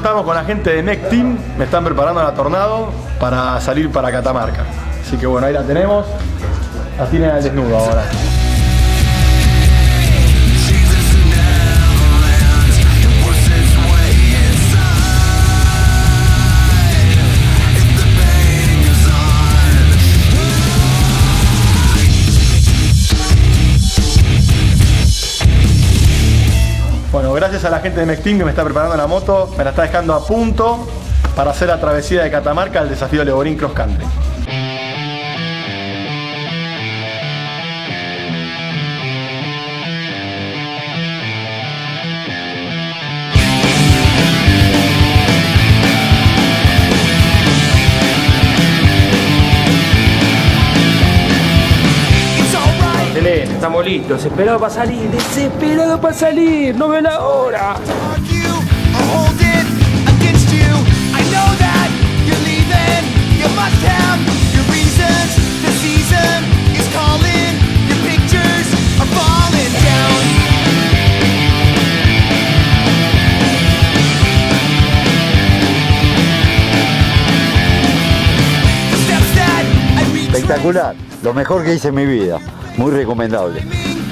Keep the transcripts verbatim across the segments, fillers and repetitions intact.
estamos con la gente de Mech Team, me están preparando la Tornado para salir para Catamarca. Así que bueno, ahí la tenemos, la tienen al desnudo ahora. Bueno, gracias a la gente de Mech Team que me está preparando la moto, me la está dejando a punto para hacer la travesía de Catamarca al desafío Levorín Cross Country. Estamos listos, desesperado para salir, desesperado para salir, no veo la hora. Espectacular, lo mejor que hice en mi vida. Muy recomendable.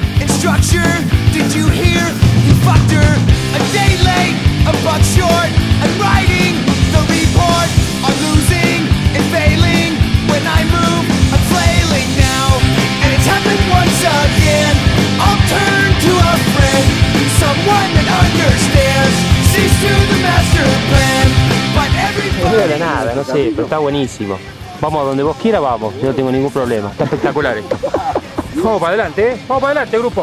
No veo nada, no sé, pero está buenísimo. Vamos a donde vos quieras, vamos, yo no tengo ningún problema. Está espectacular esto. Vamos para adelante, ¿eh? Vamos para adelante, grupo.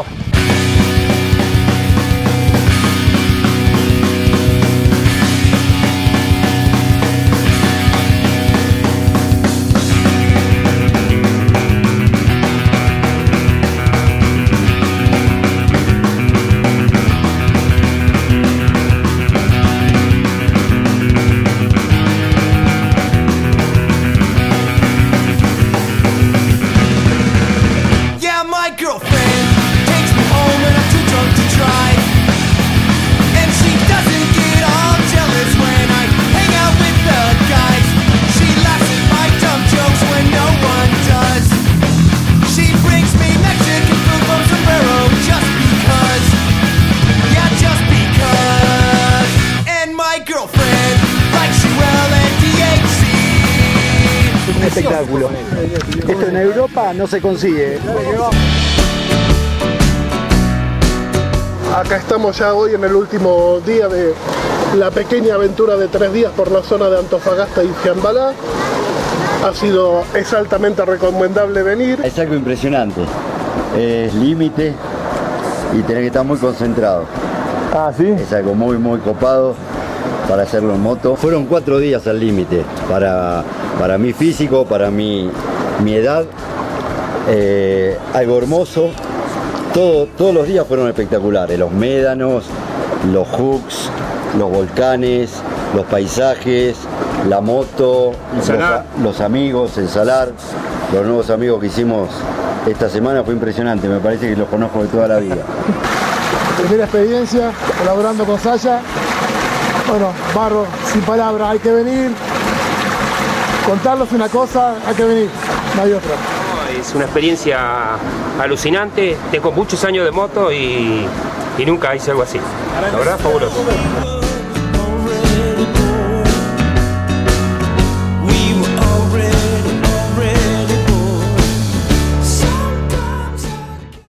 Un espectáculo. Esto en Europa no se consigue. Acá estamos ya hoy en el último día de la pequeña aventura de tres días por la zona de Antofagasta y Fiambalá. Ha sido, es altamente recomendable venir. Es algo impresionante. Es límite y tenés que estar muy concentrado. Ah, ¿sí? Es algo muy, muy copado para hacerlo en moto. Fueron cuatro días al límite para, para mi físico, para mi, mi edad. Eh, algo hermoso. Todo, todos los días fueron espectaculares. Los médanos, los hooks, los volcanes, los paisajes, la moto, los, los amigos, el salar, los nuevos amigos que hicimos esta semana fue impresionante. Me parece que los conozco de toda la vida. Primera experiencia, colaborando con Saya. Bueno, Barro, sin palabras, hay que venir. Contarles una cosa, hay que venir, no hay otra. Es una experiencia alucinante, tengo muchos años de moto y, y nunca hice algo así. La verdad, fabuloso.